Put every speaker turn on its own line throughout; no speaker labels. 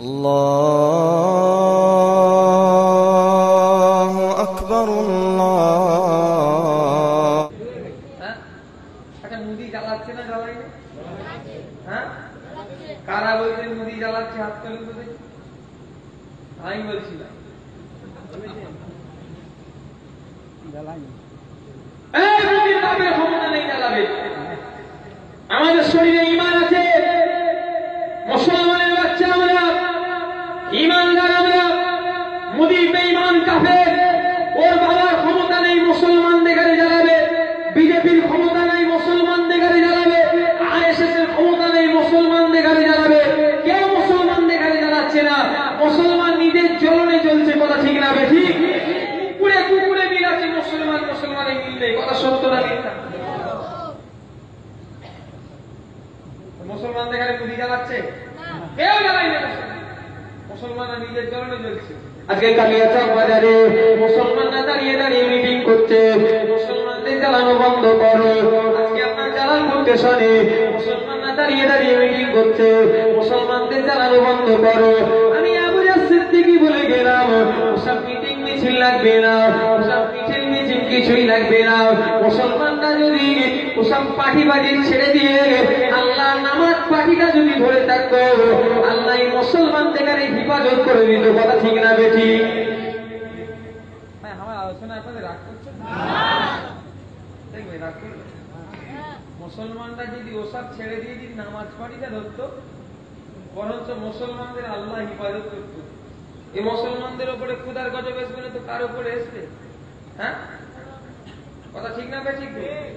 আল্লাহু আকবার আল্লাহ।
আচ্ছা, মুদি জ্বালাচ্ছে না জ্বালাই না? হ্যাঁ, কারা বলছেন মুদি জ্বালাচ্ছে? হাত তোলেন তো দেখি। আমি বলছি না, মুদির বাপের ক্ষমতা নেই জ্বালাবে। আমাদের শরীরে ঈমান আছে, মুসলমানের বাচ্চা আমরা, ঈমানদার আমরা। মুদি বেঈমান কাফের, ওর বাবার ক্ষমতা নেই মুসলমানদের গাড়ি জ্বালাবে। বিজেপির ক্ষমতা নেই মুসলমানদের গাড়ি জ্বালাবে। আইএসএস এর ক্ষমতা নেই মুসলমানদের গাড়ি জ্বালাবে। কেউ মুসলমানদের গাড়ি জ্বালাচ্ছে না, মুসলমান নিজের জ্বলনে চলছে। কথা ঠিক না বেঠিক? কুকুরে কুকুরে মিল আছে, মুসলমান মুসলমানের মিল নেই। কথা সত্য না মিথ্যা? মুসলমানদের গাড়ি মুদি জ্বালাচ্ছে? কেউ জ্বালাই না, মুসলমানরা নিজের জ্বলনে চলছে। আজকে কালিয়াচক বাজারে মুসলমানরা দাঁড়িয়ে দাঁড়িয়ে মিটিং করছে, মুসলমানদের জ্বালানো বন্ধ করো। আজকে আপনার জ্বালান করতে শোনে, মুসলমানরা দাঁড়িয়ে দাঁড়িয়ে মিটিং করছে, মুসলমানদের জ্বালানো বন্ধ করো। আমি আবু সিদ্দিকী বলে গেলাম, ওসব মিটিং মিছিল লাগবে না, ওসব মিছিল মিছিল কিছুই লাগবে না। মুসলমানরা যদি ওসব পার্টিবাজি ছেড়ে দিয়ে আল্লাহ নামাজ পার্টিটা যদি ধরে থাকতো, আল্লাহ মুসলমানদের হিফাজত করে দিত। কথা ঠিক না বেঠি? আমার আলোচনা আপনাদের রাগ করছেন? দেখবে রাগ করবে। মুসলমানরা যদি ওসব ছেড়ে দিয়ে যদি নামাজ পার্টিটা ধরতো, বরঞ্চ মুসলমানদের আল্লাহ হিফাজত করতো। এই মুসলমানদের উপরে ক্ষুধার গজব আসবে না তো কার উপরে আসবে? হ্যাঁ, কথা ঠিক না বেঠিক?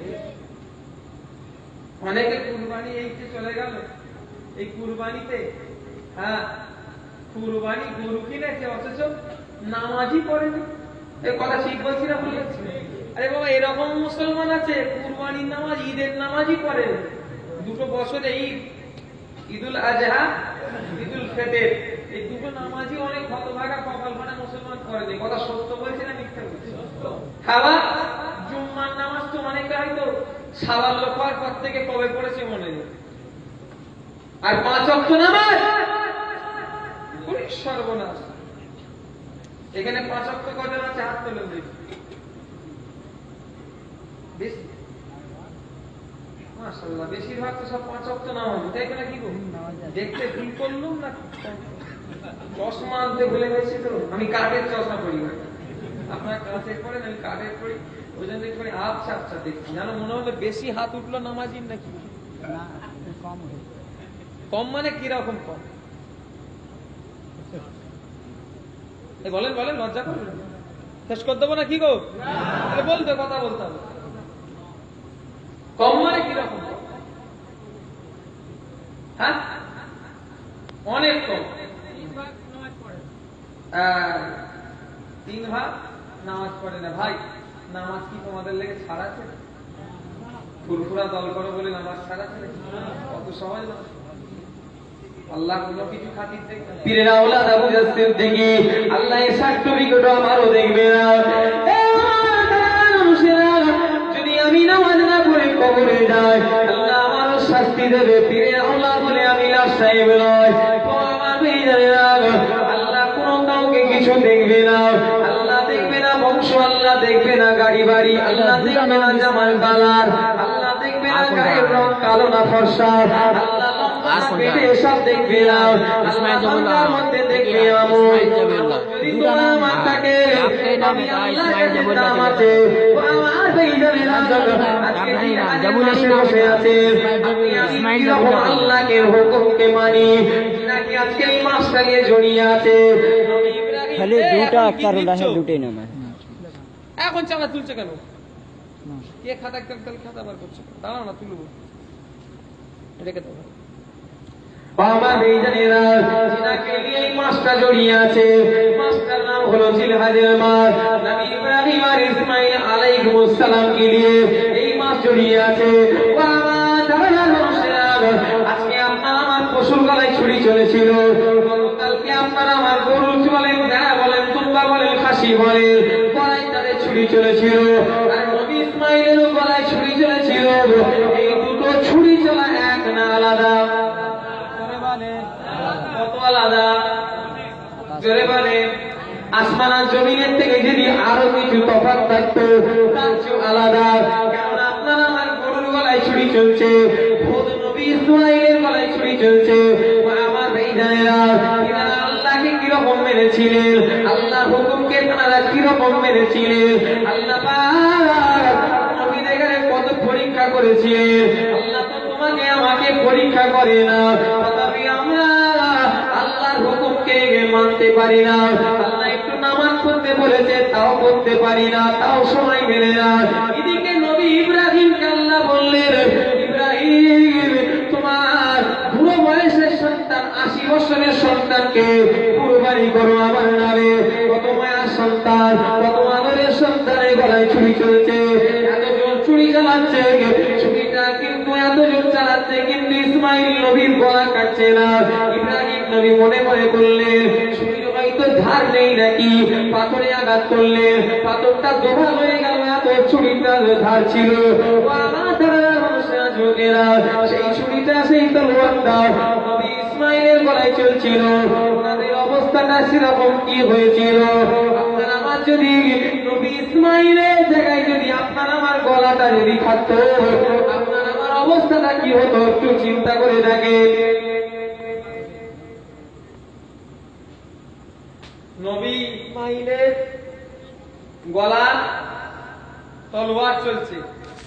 অনেকে কুরবানি এইতে চলে গেল, এই কুরবানিতে, হ্যাঁ, কুরবানি গরু কিনেছে অথচ নামাজই পড়েনি। এই কথা ঠিক বলছি না ভুল বলছি? আরে বাবা, এরকম মুসলমান আছে কুরবানির নামাজ, ঈদের নামাজই পড়ে। দুটো বছরে ঈদ, ঈদুল আজহা, ঈদুল ফিতর, এই দুটো নামাজই অনেক হতভাগা কপাল ভাঙা মুসলমান করেনি। কথা সত্য বলছি না মিথ্যা বলছি? খাওয়া জুম্মার নামাজ তো অনেকে হয়তো সাবাল্য হওয়ার পর থেকে কবে পড়েছে মনে নেই। আর 5 ওয়াক্ত নামাজ সর্বনাশ। এখানে 5 ওয়াক্ত কজন আছে? হাত তোলেন দেখি। বেশি, মাশাআল্লাহ, বেশিরভাগ তো সব 5 ওয়াক্ত নামাজ। তাই না? কি গো, দেখতে ভুল করলুম না? চশমা আনতে ভুলে গেছি তো। আমি কাঠের চশমা পরি, আপনার কাঁচের পরেন, আমি কাঠের পরি। ওই জন্য একটু আবছা আবছা দেখছি, জানো মনে হলো বেশি হাত উঠলো নামাজির নাকি? কম মানে কিরকম কম? বলেন বলেন, লজ্জা করবেন? শেষ করে দেবো না কি গো? বলতে কথা বলতে হবে। কম মানে কিরকম? হ্যাঁ, অনেক কম। 3 ভাগ নামাজ পড়ে না। ভাই, নামাজ কি তোমাদের লেগে ছাড় আছে? ফুরফুরা দল করো বলে নামাজ ছাড় আছে? কত সহজ না। আল্লাহ কোনো কিছু খাতির দেখবে না। পীরের আওলাদ আবু সিদ্দিকী, আল্লাহ এর সার্টিফিকেট আমারও দেখবে না। যদি আমি নামাজ না পড়ে কবরে যাই, আল্লাহ আমারও শাস্তি দেবে। পীরের আওলাদ বলে আমি লাশ সাহেব নয়। আল্লাহ কোন কাউকে কিছু দেখবে না। আল্লাহ দেখবে না বংশ, আল্লাহ দেখবে না গাড়ি বাড়ি, আল্লাহ দেখবে না জামার কালার, আল্লাহ দেখবে না গায়ের রং কালো না ফর্সা, আল্লাহ পেটে সব দেখবে না। আল্লাহর মধ্যে দেখবে আমল। যদি তোমার আমার থাকে, আমি আল্লাহর নাম আছে, আমার বেঈমানের আজব আজকে জাবুলাশে বসে আছে। আমি যখন আল্লাহর হুকুমকে মানি, নাকি আজকে এই মাসটা নিয়ে জড়িয়ে আছে।
খালি দুটো কারণ আছে, দুটোই নাম
এখন চালা তুলছে কেন? কে খাতা খাতা বার করছে? দাঁড়াও না, তুলবো। রেখে দাও। বাবা বেঈমানেরা জিনাকে নিয়ে এই মাসটা জড়িয়ে আছে। মাসটার নাম হলো জিলহজের মাস। নবী ইব্রাহিম আর ইসমাঈল আলাইহিস সালামকে নিয়ে এই মাস জড়িয়ে আছে। বাবা যারা মানুষেরা, আজকে আপনার আমার পশুর গলায় ছুরি চলেছিল, কালকে আপনার আমার গরু বলেন, ভেড়া বলেন, তুম্বা বলেন, খাসি বলেন, গলায় তাদের ছুরি চলেছিল। আর নবী ইসমাঈলেরও গলায় ছুরি চলেছিল। এই দুটো ছুরি চলা এক না আলাদা? কত আলাদা? জোরে বলে আসমান আর জমিনের থেকে যদি আরো কিছু তফাৎ থাকতো তার চেয়ে আলাদা। কারণ আপনার আমার গরুর গলায় ছুরি চলছে, খোদ নবী ইসমাঈলের গলায় ছুরি চলছে। আমার ভাইজানেরা, এনারা আল্লাহকে কিরকম মেনেছিলেন, আল্লাহর হুকুমকে তারা কিরকম মেনেছিলেন, আল্লাহ পাক নবীদের গায়ে কত পরীক্ষা করেছিলেন। আল্লাহ তো তোমাকে আমাকে পরীক্ষা করে না, তথাপি আমরা আল্লাহর হুকুমকে মানতে পারি না। আল্লাহ একটু নামাজ পড়তে বলেছে, তাও পড়তে পারি না, তাও সময় মেলে না। এদিকে নবী ইব্রাহিমকে আল্লাহ বললেন, ইব্রাহিম তোমার বুড়ো বয়সের সন্তান 80 বছরের সন্তানকে কুরবানি করো আমার নামে। কত মায়ের সন্তান, কত আদরের সন্তানের গলায় ছুরি চলছে, এত জোর ছুরি চালাচ্ছে, ছুরিটা কিন্তু এত জোর চালাচ্ছে কিন্তু ইসমাঈল নবীর গলা কাটছে না। ইব্রাহিম নবী মনে মনে করলেন ছুরির হয়তো ধার নেই নাকি, পাথরে আঘাত করলেন, পাথরটা দোভা হয়ে গেল, এত ছুরিটা ধার ছিল। সেই ছুরিটা সেই তলোয়ারটা নবী ইসমাঈলের গলায় চলছিল। ওনাদের অবস্থাটা সেরকম কি হয়েছিল? আপনার আমার যদি নবী ইসমাঈলের জায়গায় যদি আপনার আমার গলাটা যদি থাকতো, আপনার আমার অবস্থাটা কি হতো একটু চিন্তা করে দেখেন। নবী ইসমাঈলের গলা তলোয়ার চলছে।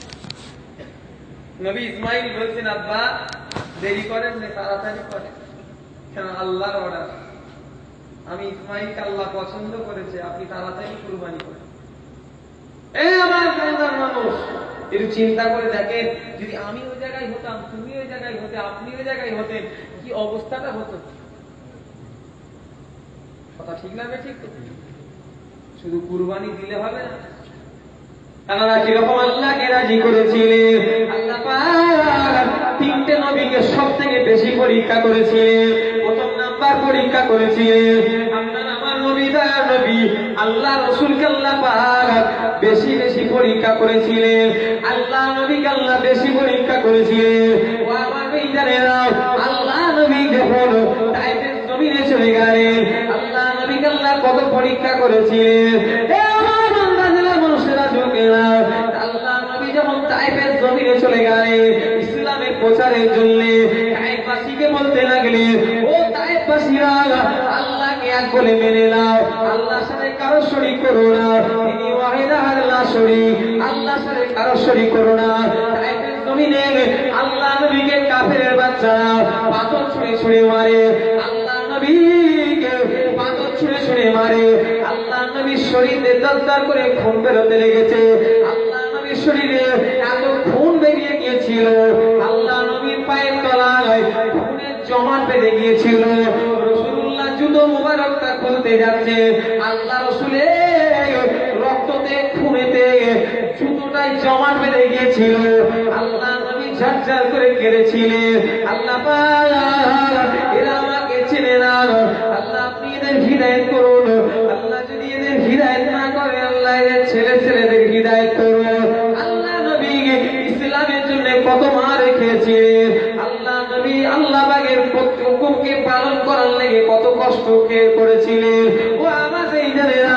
নবী ইসমাঈল বলছেন, আব্বা দেরি করেন না, তাড়াতাড়ি করেন, কেন আল্লাহর অর্ডার। আমি ইসমাঈলকে আল্লাহ পছন্দ করেছে, আপনি তাড়াতাড়ি কুরবানি করেন। এই আমার বাংলার মানুষ, একটু চিন্তা করে দেখেন, যদি আমি ওই জায়গায় হতাম, তুমি ওই জায়গায় হতে, আপনি ওই জায়গায় হতেন, কি অবস্থাটা হতো? কথা ঠিক না? ঠিক তো? শুধু কুরবানি দিলে হবে না, তারা কিরকম আল্লাহকে রাজি করেছিলেন। আল্লাহ পাক 3টে নবীকে সবথেকে বেশি পরীক্ষা করেছিলেন। প্রথম নাম্বার পরীক্ষা করেছিলেন আপনার আমার নবী, দয়ার নবী আল্লাহ রাসূলকে আল্লাহ পাক বেশি বেশি পরীক্ষা করেছিলেন। আল্লাহ নবীকে আল্লাহ বেশি পরীক্ষা করেছিলেন। ও আমার ভাইজানেরা, আল্লাহ নবী যখন তায়েফের জমিনে চলে গেলেন, আল্লাহ নবীকে আল্লাহ কত পরীক্ষা করেছিলেন। আল্লাহ নবী যখন তায়েফের জমিনে চলে গেলেন ইসলামের প্রচারের জন্য, তায়েফবাসীকে বলতে লাগলেন, ও তায়েফবাসীরা আল্লাহকে এক বলে মেনে নাও, আল্লাহর সাথে কারো শরীক করো না, তিনি ওয়াহিদ আল্লাহ শরীক, আল্লাহর সাথে কারো শরীক করো না। তায়েফের জমিনে আল্লাহ নবীকে কাফেরের বাচ্চারা পাথর ছুঁড়ে ছুঁড়ে মারে, আল্লাহ নবীকে পাথর ছুঁড়ে ছুঁড়ে মারে। আল্লাহ নবীর শরীরে দরদর করে খুন বেরোতে লেগেছে। আল্লাহ নবীর শরীরে এত খুন বেরিয়ে গিয়েছিল, আল্লাহ নবীর পায়ের তলায় খুনের জমাট বেঁধে গিয়েছিল। রাসূলুল্লাহ জুতো মুবারকটা খুলতে যাচ্ছে, আল্লাহ রাসূলের রক্ততে খুনেতে জুতোটাই জমাট বেঁধে গিয়েছিল। আল্লাহ নবী ঝরঝর করে কেঁদেছিলেন, আল্লাহ পাক এরা আমাকে চেনে না, আল্লাহ আপনি এদের হিদায়াত করুন। আল্লাহ যদি এদের হিদায়াত না করে, আল্লাহ এদের ছেলে ছেলেদের হিদায়াত করুন। আল্লাহ নবী ইসলামের জন্য কত মার খেয়েছিলেন, আল্লাহ নবী আল্লাহ পাকের হুকুমকে পালন করার লেগে কত কষ্ট করেছিলেন। ও আমার ভাইজানেরা,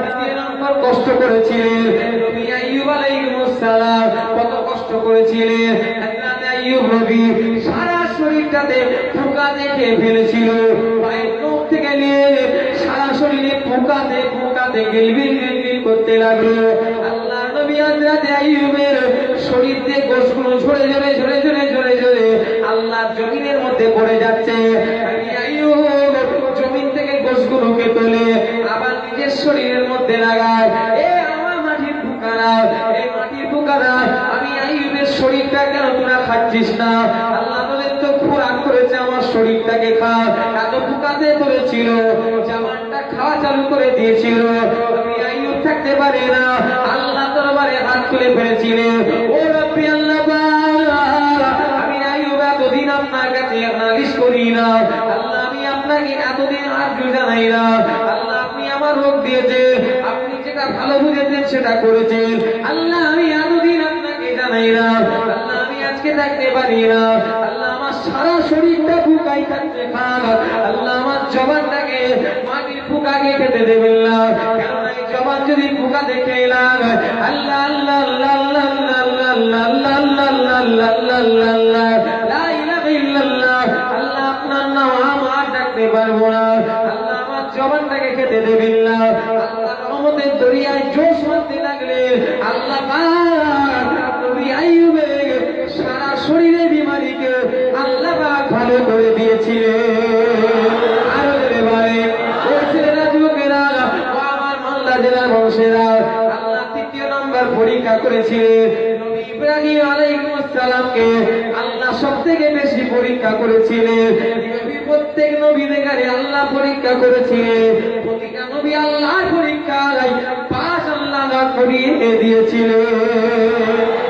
কষ্ট করেছিলেন। নবী আইয়ুব আলাইহিস সালাম কত কষ্ট করেছিলেন। হযরত আইয়ুব নবী সারা শরীরটাতে পোকা দেখে ফেলেছিল, পায়ের নখ থেকে নিয়ে সারা শরীরে পোকাতে পোকাতে গিলবিল গিলবিল করতে লাগলো। আল্লাহ নবী হযরত আইয়ুবের শরীর থেকে গোশগুলো ঝরে ঝরে ঝরে ঝরে ঝরে ঝরে আল্লাহর জমিনের মধ্যে পড়ে যাচ্ছে। আইয়ুব জমিন থেকে গোশগুলোকে তোলে আবার নিজের শরীরের মধ্যে লাগায়। এ আমার মাটির পোকারা, এই মাটির পোকারা, আমি আইয়ুবের শরীরটা কেন তোরা খাচ্ছিস না? আল্লাহ বলেন তো খোরাক করেছে আমার শরীরটাকে খা। এত পোকাতে ধরেছিল, জামানটা খাওয়া চালু করে দিয়েছিল। আমি আইয়ুব থাকতে পারে না, আল্লাহ দরবারে হাত তুলে ফেলেছিলেন, ও রব্বি আল্লাহ আমি আইয়ুব এতদিন আপনার কাছে নালিশ করি না, আল্লাহ আমি আপনাকে এতদিন আরজু জানাই না, আল্লাহ আপনি আমার রোগ দিয়েছেন, আপনি যেটা ভালো বুঝেছেন সেটা করেছেন, আল্লাহ আমি এতদিন আপনাকে জানাই না, আল্লাহ আমি আজকে থাকতে পারি না, আল্লাহ আমার সারা শরীরটা বুকাই থাকতে খান, আল্লাহ আমার জবানটাকে মাটির পোকাকে খেতে দেবেন না, কেননা এই জবান যদি পোকা দেখে এলাম আল্লাহ আল্লাহ আল্লাহ আল্লাহ আল্লাহ আল্লাহ আল্লাহ আল্লাহ আল্লাহ আল্লাহ লা ইলাহা ইল্লাল্লাহ, আল্লাহ আপনার নাম আর ডাকতে পারবো না, আল্লাহ আমার জবানটাকে খেতে দেবেন না। আল্লাহ রহমতের দরিয়ায় জোশ মারতে লাগলেন। আল্লাহ পাক নবী আইয়ুবের সারা শরীরে বিমারিকে আল্লাহ পাক ভালো করে দিয়েছিলেন। আরো জোরে বলেন, ও ছেলেরা যুবকেরা, ও আমার মালদা জেলার মানুষেরা, আল্লাহ তৃতীয় নম্বর পরীক্ষা করেছিলেন নবী ইব্রাহিম আলাইহিস সালামকে। আল্লাহ সবথেকে বেশি পরীক্ষা করেছিলেন। প্রত্যেক নবী দেখারে আল্লাহ পরীক্ষা করেছিলেন, প্রতিটা নবী আল্লাহর পরীক্ষায় পাস আল্লাহ করিয়ে দিয়েছিলেন।